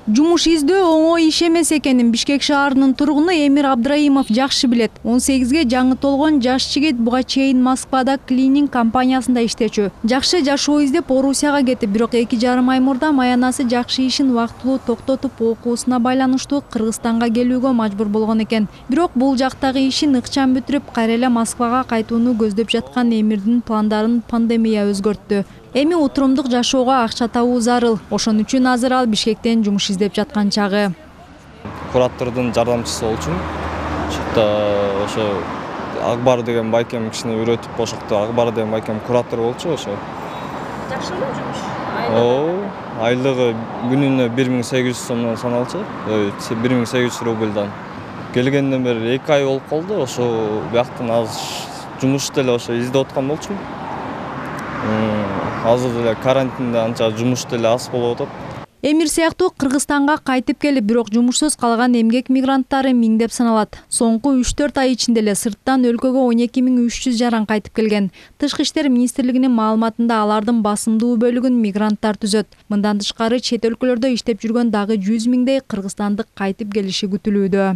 Жумуш издөө оңой иш эмес экенин Бишкек шаарынын тургуну Эмир Абдраимов жакшы билет. 18ге жаңы толгон жаш жигит буга чейин Москвада клининг компаниясында иштечү. Жакшы жашоо издеп Орусияга кетип, бирок 2,5 ай мурда маянасы жакшы ишин вактылуу токтотуп, окуусуна байланыштуу Кыргызстанга келүүгө мажбур болгон экен. Бирок бул жактагы ишин ыкчам бүтүрүп, кайра эле Москвага кайтууну көздөп жаткан Эмирдин пландарын пандемия өзгөрттү. Эми отурумдук жашоого акча табуу зарыл. Ошон үчүн азыр ал Бишкектен жумуш издеп жаткан чагы. Куратордун жардамчысы болчумун. Чыкта ошо Акбар деген байкем кишини үйрөтүп ошокто Акбар деген байкем куратор болчу ошо. Жакшыбы жумуш? Айлыгы күнүнө 1800 сомдон саналчу. 1800 рубльдан. Келгенден бери 2 ай болуп калды. Ошо бияктан азыр жумуш деле ошо издеп аткан болчумун. Азыр деле карантинде анча жумуш деле аз болуп атат. Эмир сыяктуу Кыргызстанга кайтып келип, бирок жумушсуз калган эмгек мигранттары миңдеп саналат. Соңку 3-4 ай ичинде эле сырттан өлкөгө 12300 жаран кайтып келген. Тышкы иштер министрлигинин маалыматында алардын басымдуу бөлүгүн мигранттар түзөт. Мындан тышкары чет өлкөлөрдө иштеп жүргөн дагы 100 миңдей кыргызстандык кайтып келиши күтүлүүдө.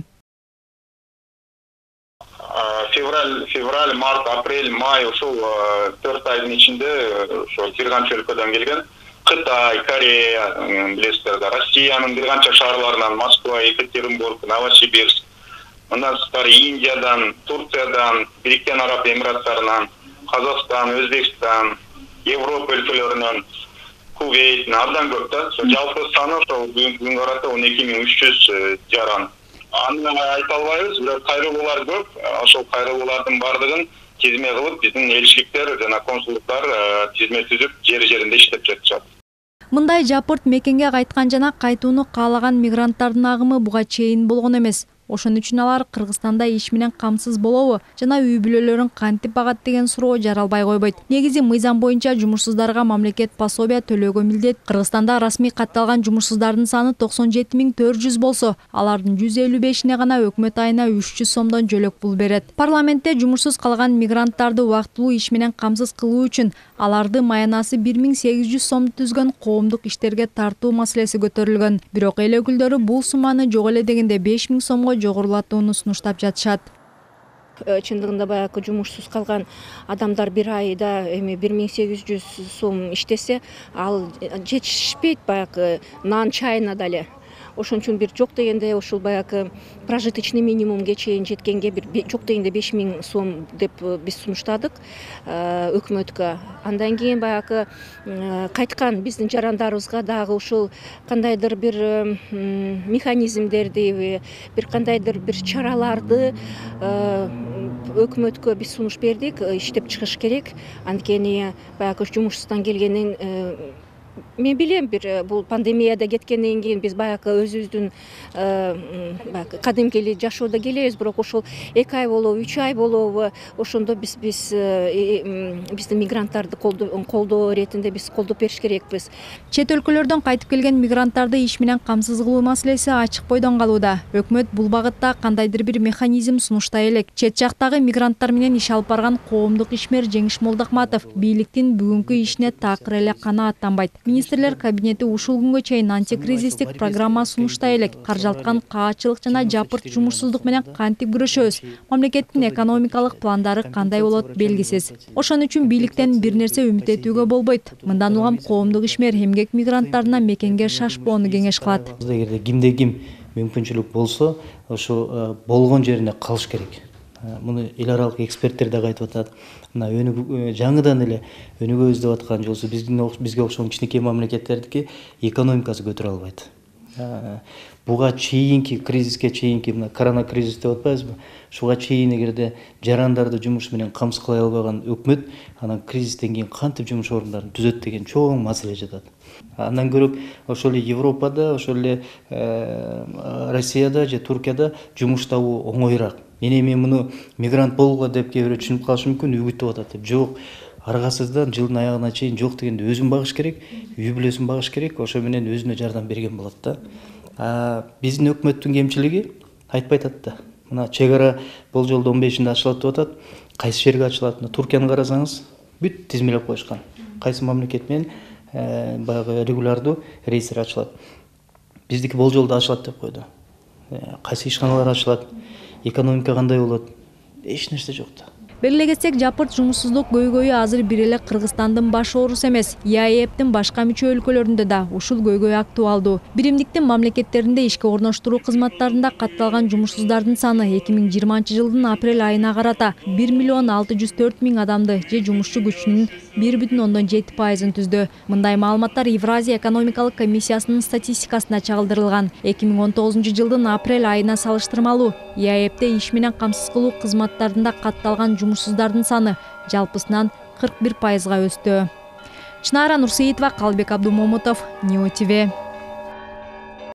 Февраль, март, апрель, май ушул 4 айдын ичинде ошо бир канча өлкөдөн келген. Кытай, Корея, билесиздер да, Россиянын бир канча шаарларынан, Москва, Екатеринбург, Новосибирск, мындан тышкары Индиядан, Турциядан, Бириккен Араб Эмираттарынан, Казакстан, Өзбекстан, Европа өлкөлөрүнөн, Кувейт, абдан көп да. Жалпы саны ошо бүгүнкү карата 12300 жаран. Аны айта албайбыз, бирок кайрылуулар көп. Ошол кайрылуулардын бардыгын тизме кылып, биздин элчиликтер жана консулдуктар тизме түзүп, жери-жеринде иштеп жатышат. Мындай жапырт мекенге кайткан жана кайтууну каалаган мигранттардын агымы буга чейин болгон эмес. Ошон үчүн алар Кыргызстанда иш менен камсыз болобу жана үй бүлөлөрүн кантип багат деген суроо жаралбай койбойт. Негизи мыйзам боюнча жумушсуздарга мамлекет пособия төлөөгө милдет. Кыргызстанда расмий катталган жумушсуздардын саны 97400 болсо, алардын 155-ине гана өкмөт айына 300 сомдон жөлөк пул берет. Парламентте жумушсуз калган мигранттарды убактылуу иш менен камсыз кылуу үчүн аларды маянасы 1800 сомду түзгөн коомдук иштерге тартуу маселеси көтөрүлгөн. Бирок эл өкүлдөрү бул сумманы жок эле дегенде 5000 сомго жогорулатууну сунуштап жатышат. Чындыгында баягы жумушсуз калган адамдар бир айда эми 1800 сом иштесе, ал жетишпейт баягы нан чайына дале. Ошон үчүн бир жок дегенде ушул баягы прожиточный минимумге чейин жеткенге бир жок дегенде 5000 сом деп биз сунуштадык өкмөткө. Андан кийин баягы кайткан биздин жарандарыбызга дагы ушул кандайдыр бир механизмдерди, бир кандайдыр бир чараларды өкмөткө биз сунуш бердик, иштеп чыгыш керек. Анткени баягы жумушсуздан келгенин мен билем, бир бул пандемияда кеткенден кийин биз баягы өзүбүздүн кадимкили жашоодо келебиз, бирок ошол 2 ай болобу, 3 ай болобу, ошондо биздин мигранттарды колдоо иретинде биз колдоп бериш керекпиз. Чет өлкөлөрдөн кайтып келген мигранттарды иш менен камсыз кылуу маселеси ачык бойдон калууда. Өкмөт бул багытта кандайдыр бир механизм сунуштай элек. Чет жактагы мигранттар менен иш алып барган коомдук ишмер Жеңиш Молдохматов бийликтин бүгүнкү ишине такыр эле канааттанбайт. Министрлер кабинети ушул күнгө чейин антикризистик программа сунуштай элек. Каржалткан каачылык жана жапырт жумушсуздук менен кантип күрөшөбүз? Мамлекеттин экономикалык пландары кандай болот белгисиз. Ошон үчүн бийликтен бир нерсе үмүт этүүгө болбойт. Мындан улам коомдук ишмер эмгек мигранттарына мекенге шашпоону кеңеш кылат. Эгерде ким мүмкүнчүлүк болсо, ошо болгон жерине калыш керек. Муну эл аралык эксперттер да айтып атат. Мына жаңыдан эле өнүгө издеп аткан жолсу бизге окшогон кичинекей мамлекеттердики экономикасы көтөрө албайт. Буга чейинки кризиске чейинки мына корона кризис деп атпайбызбы? Шуга чейин эгерде жарандарды жумуш менен камсыз кылай албаган өкмөт анан кризистен кийин кантип жумуш орундарын түзөт деген чоң маселе жатат. Андан көрүп ошол эле Европада, ошол эле Россияда же Туркияда жумуш табуу оңоюраак. Мен муну мигрант болгула деп кээ бирөө түшүнүп калышы мүмкүн, үгүттөп атат деп. Жок, аргасыздан жылдын аягына чейин жок дегенде өзүн багыш керек, үй бүлөсүн багыш керек, ошо менен өзүнө жардам берген болот да. Биздин өкмөттүн кемчилиги айтпай атат да. Мына чек ара бул жолдо 15-inde ачылат деп атат. Кайсы жерге ачылат? Туркияны карасаңыз, бүт тизмелеп коюшкан. Кайсы мамлекет менен баягы регулярдуу рейстер ачылат. биздики болжолдо ачылат деп койду. Кайсы ишканалар ачылат, экономика кандай болот, эч нерсе жок да. Белгилегесек, жапырт жумушсуздук көйгөйү азыр бир эле Кыргызстандын баш оорусу эмес. ЕАЭПтин башка мүчө өлкөлөрүндө да ушул көйгөй актуалдуу. Биримдиктин мамлекеттеринде ишке орноштуруу кызматтарында катталган жумушсуздардын саны 2020 жылдын апрель айына карата 1,604,000 адамды же жумушчу күчүнүн 1,7%-ын түздү. Мындай маалыматтар Евразия экономикалык комиссиясынын статистикасына чагылдырылган. 2019 жылдын апрель айына салыштырмалуу ЕАЭПте иш менен камсыз кылуу кызматтарында катталган жумушсуздардын саны жалпысынан 41%-га өстү. Чынара Нурсеитова, Калбек Абдумомутов, Ньюс ТВ.